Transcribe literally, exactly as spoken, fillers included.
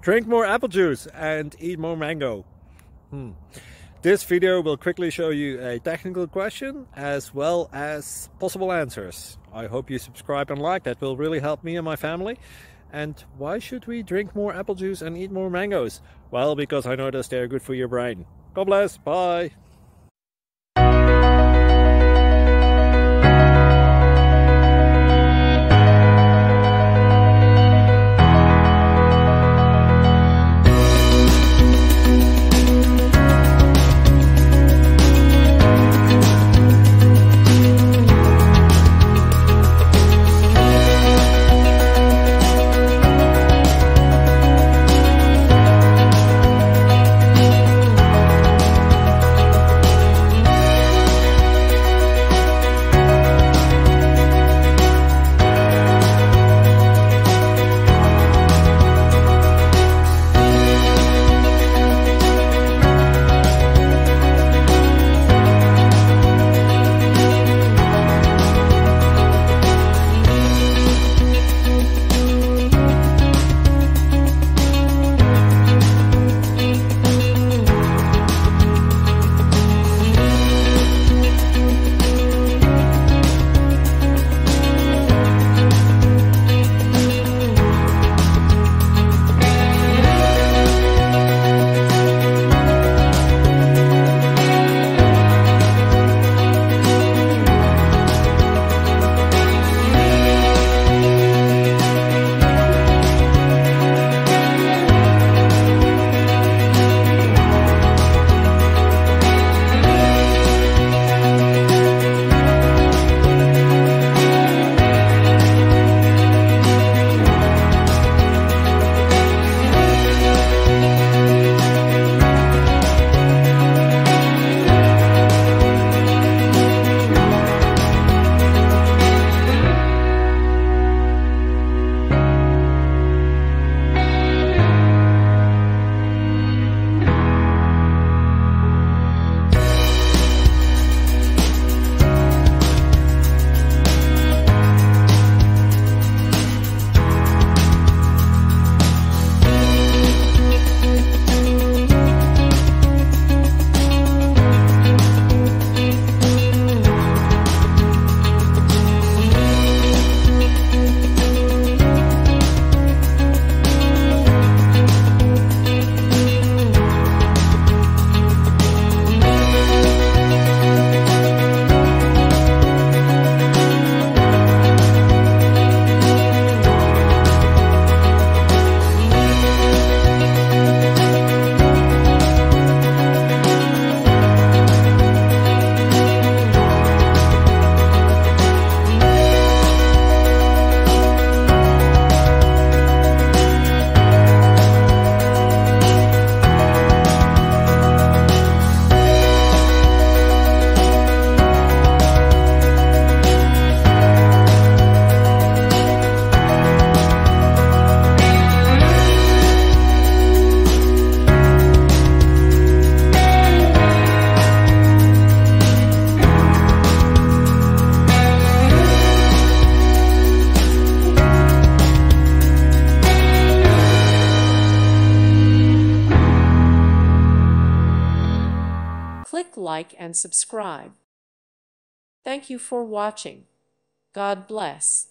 Drink more apple juice and eat more mango. Hmm. This video will quickly show you a technical question as well as possible answers. I hope you subscribe and like, that will really help me and my family. And why should we drink more apple juice and eat more mangoes? Well, because I noticed they're good for your brain. God bless, bye! Click like and subscribe. Thank you for watching. God bless.